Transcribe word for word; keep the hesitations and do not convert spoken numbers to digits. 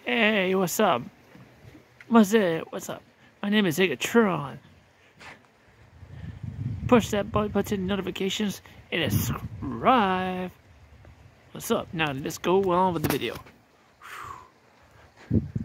Hey, what's up? What's it? What's up? My name is Igatron. Push that button, notifications, and subscribe. What's up? Now let's go on with the video.